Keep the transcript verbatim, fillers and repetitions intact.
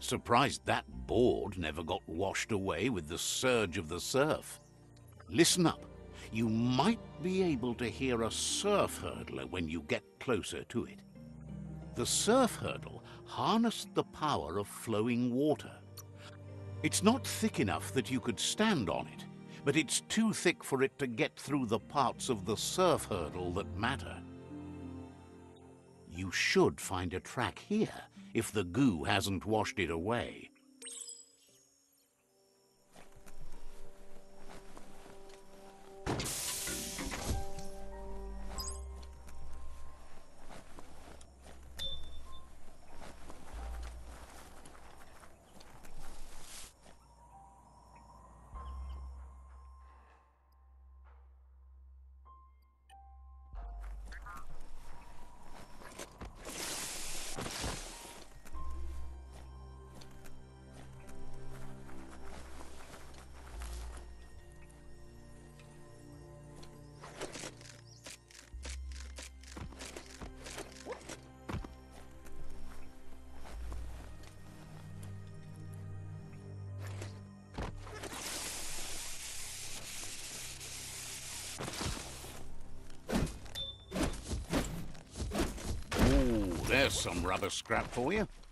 surprised that board never got washed away with the surge of the surf. Listen up. You might be able to hear a surf hurdler when you get closer to it. The surf hurdle harnessed the power of flowing water. It's not thick enough that you could stand on it, but it's too thick for it to get through the parts of the surf hurdle that matter. You should find a track here if the goo hasn't washed it away. There's some rubber scrap for you.